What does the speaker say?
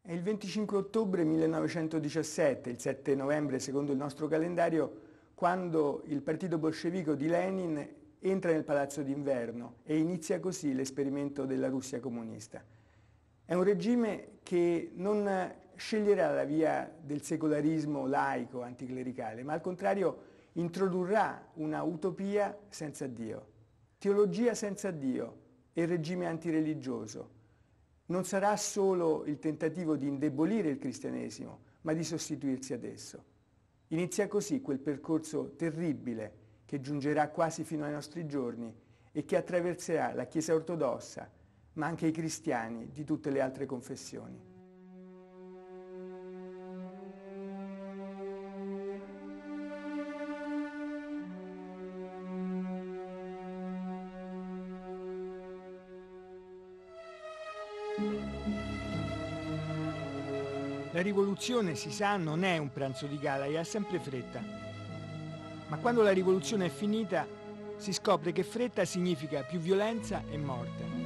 È il 25 ottobre 1917, il 7 novembre secondo il nostro calendario, quando il partito bolscevico di Lenin entra nel Palazzo d'Inverno e inizia così l'esperimento della Russia comunista. È un regime che non sceglierà la via del secolarismo laico, anticlericale, ma al contrario introdurrà una utopia senza Dio, teologia senza Dio e regime antireligioso. Non sarà solo il tentativo di indebolire il cristianesimo, ma di sostituirsi ad esso. Inizia così quel percorso terribile che giungerà quasi fino ai nostri giorni e che attraverserà la Chiesa ortodossa, ma anche i cristiani di tutte le altre confessioni. La rivoluzione, si sa, non è un pranzo di gala e ha sempre fretta. Ma quando la rivoluzione è finita, si scopre che fretta significa più violenza e morte.